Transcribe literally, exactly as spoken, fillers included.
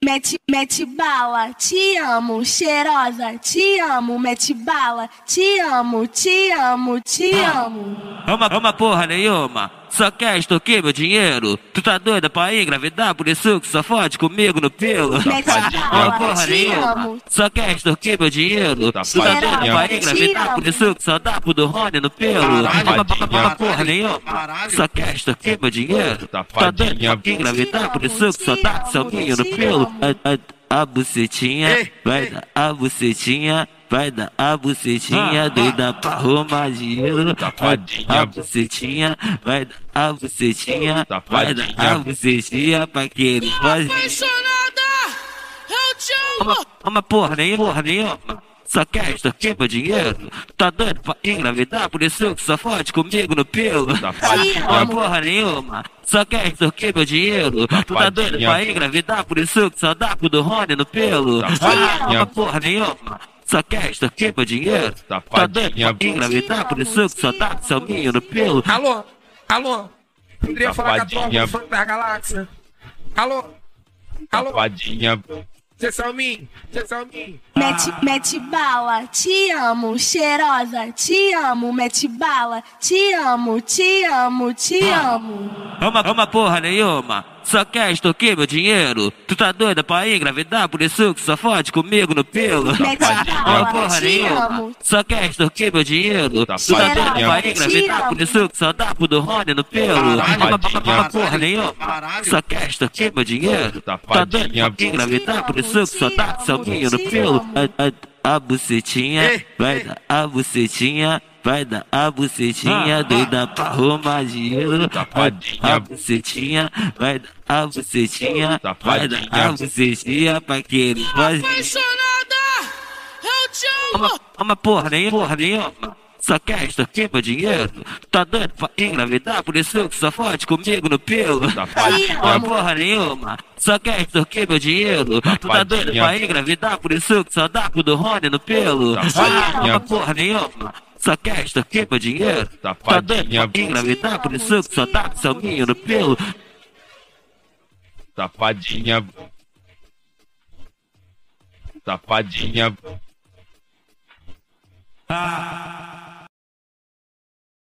Mete, mete bala, te amo, cheirosa, te amo, mete bala, te amo, te amo, te amo. Ama, ama porra nenhuma, só quer extorquir meu dinheiro. Tu tá doida pra engravidar, por isso que só fode comigo no pelo. Mete Ama bala, porra te nenhuma, amo. só quer extorquir meu dinheiro. Tu tá doida pra engravidar, por isso que só dá pro do Rony no pelo. Ama, ama porra nenhuma, só quer extorquir meu dinheiro. Tu tá doida pra engravidar, por isso que só dá seu minho no pelo. A, a, a bucetinha, vai dar a bucetinha. Vai dar a bucetinha, doida pra arrumar dinheiro. Vai dar a bucetinha, vai dar a bucetinha, vai dar a bucetinha pra que ele faz. Apaixonada, eu te amo. Uma porra nenhuma, porra nenhuma. Só quer extorquir meu dinheiro. Tá doido pra engravidar, por isso que só fode comigo no pelo. Uma porra nenhuma. Só quer extorquir meu dinheiro. Tu tá doido pra engravidar, por isso que só dá pro do Rony no pelo. Uma porra nenhuma. Só quer extorquir meu dinheiro. Tá doido pra engravidar, por isso que só dá pro seu minho no pelo. Alô? Alô? Poderia falar com a tropa do Funk da Galáxia? Alô? Alô? Cessalmin, Cessalmin. Mete, mete bala, te amo, cheirosa, te amo, mete bala, te amo, te amo, te amo. Ama, ama porra nenhuma, só quer extorquir meu dinheiro. Tu tá doida pra engravidar, por isso que só fode comigo no pelo. Mete Ama bala, porra te nenhuma, amo. só quer extorquir meu dinheiro. Tu tá doida pra engravidar, por isso que só dá pro do Rony no pelo. Ama, ama porra nenhuma, só quer extorquir meu dinheiro. Tá doida pra engravidar, por isso que só dá seu minho no pelo. A, a, a bucetinha, vai dar a bucetinha. Vai dar a bucetinha, doida pra arrumar dinheiro. A bucetinha, vai dar a bucetinha, vai dar a bucetinha pra que ele faz. Apaixonada, eu te amo. Uma, uma porra nenhuma, porra nenhuma. Só quer extorquir meu dinheiro. Tá doido pra engravidar, por isso que só fode comigo no pelo. Uma porra nenhuma. Só quer extorquir meu dinheiro. Tu tá doido pra engravidar, por isso que só dá pro do Rony no pelo. Uma porra nenhuma. Só quer extorquir meu dinheiro. Tá doido pra engravidar, por isso que só dá pro seu minho no pelo. Safadinha. Safadinha.